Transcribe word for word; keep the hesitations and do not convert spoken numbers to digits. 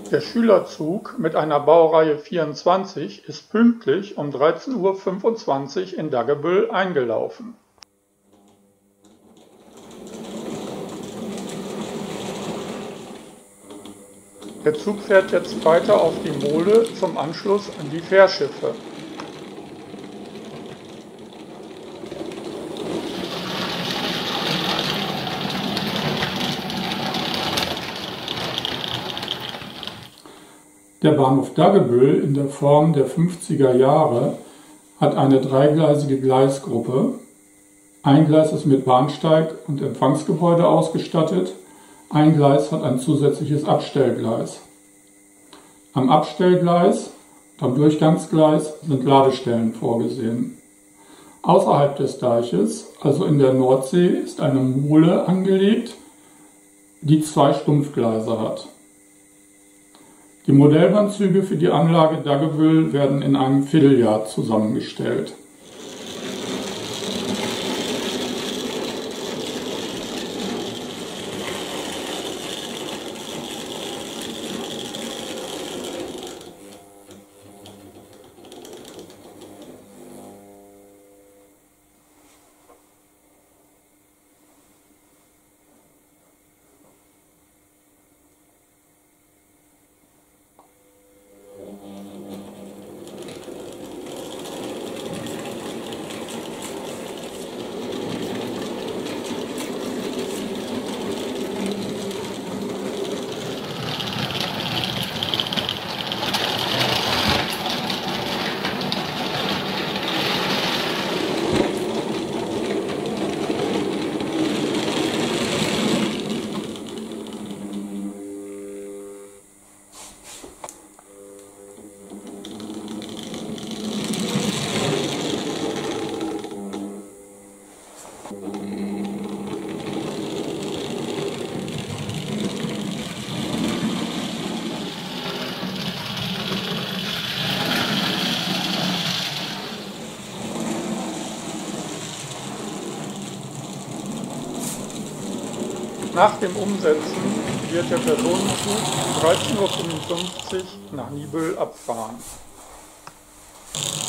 Der Schülerzug mit einer Baureihe vierundzwanzig ist pünktlich um dreizehn Uhr fünfundzwanzig in Daggebüll eingelaufen. Der Zug fährt jetzt weiter auf die Mole zum Anschluss an die Fährschiffe. Der Bahnhof Daggebüll in der Form der fünfziger Jahre hat eine dreigleisige Gleisgruppe. Ein Gleis ist mit Bahnsteig und Empfangsgebäude ausgestattet. Ein Gleis hat ein zusätzliches Abstellgleis. Am Abstellgleis und am Durchgangsgleis sind Ladestellen vorgesehen. Außerhalb des Deiches, also in der Nordsee, ist eine Mole angelegt, die zwei Stumpfgleise hat. Die Modellbahnzüge für die Anlage Daggebüll werden in einem Vierteljahr zusammengestellt. Nach dem Umsetzen wird der Personenzug um dreizehn Uhr fünfundfünfzig nach Niebüll abfahren.